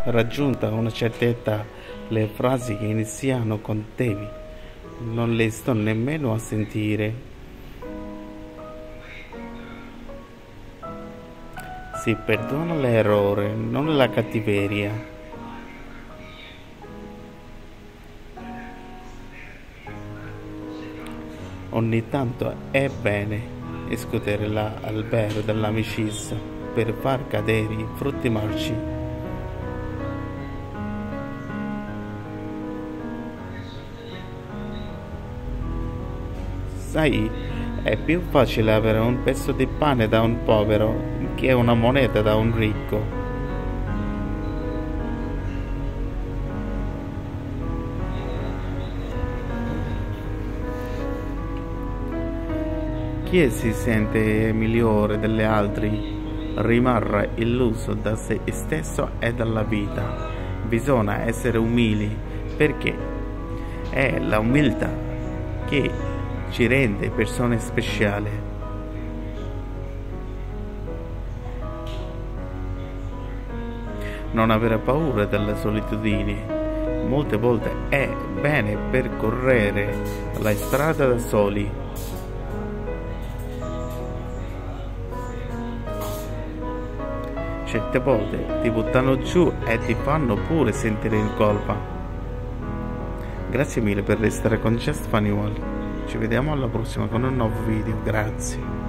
Raggiunta una certa età, le frasi che iniziano con devi non le sto nemmeno a sentire. Si perdona l'errore, non la cattiveria. Ogni tanto è bene scuotere l'albero dell'amicizia per far cadere i frutti marci. Sai, è più facile avere un pezzo di pane da un povero che una moneta da un ricco. Chi si sente migliore degli altri rimarrà illuso da se stesso e dalla vita. Bisogna essere umili perché è la umiltà che ci rende persone speciali. Non avere paura della solitudine. Molte volte è bene percorrere la strada da soli. Certe volte ti buttano giù e ti fanno pure sentire in colpa. Grazie mille per restare con Just Funny World. Ci vediamo alla prossima con un nuovo video, grazie.